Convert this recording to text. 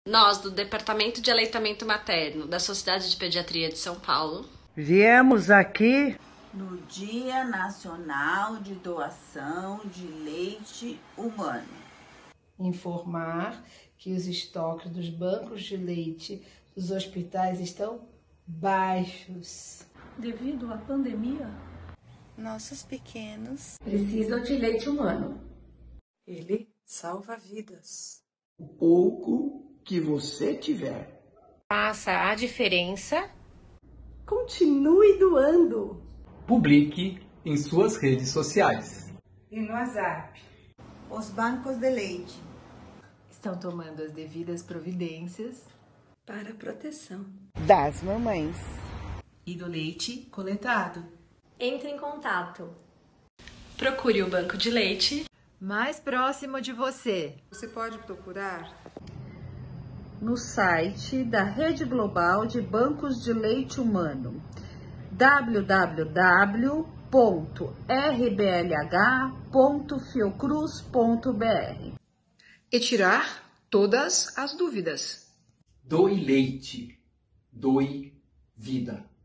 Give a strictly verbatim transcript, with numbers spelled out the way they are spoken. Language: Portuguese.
Nós, do Departamento de Aleitamento Materno da Sociedade de Pediatria de São Paulo, viemos aqui no Dia Nacional de Doação de Leite Humano informar que os estoques dos bancos de leite dos hospitais estão baixos. Devido à pandemia, nossos pequenos precisam de leite humano. Ele salva vidas. O pouco que você tiver faça a diferença. Continue doando. Publique em suas redes sociais e no WhatsApp. Os bancos de leite estão tomando as devidas providências para a proteção das mamães e do leite coletado. Entre em contato. Procure o banco de leite mais próximo de você. Você pode procurar no site da Rede Global de Bancos de Leite Humano, w w w ponto r b l h ponto fiocruz ponto b r e tirar todas as dúvidas. Doe leite, doe vida.